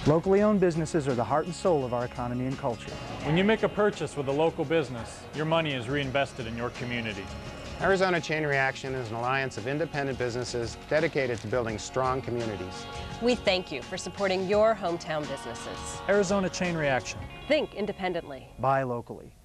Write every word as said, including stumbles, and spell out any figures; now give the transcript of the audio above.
Locally owned businesses are the heart and soul of our economy and culture. When you make a purchase with a local business, your money is reinvested in your community. Arizona Chain Reaction is an alliance of independent businesses dedicated to building strong communities. We thank you for supporting your hometown businesses. Arizona Chain Reaction. Think independently. Buy locally.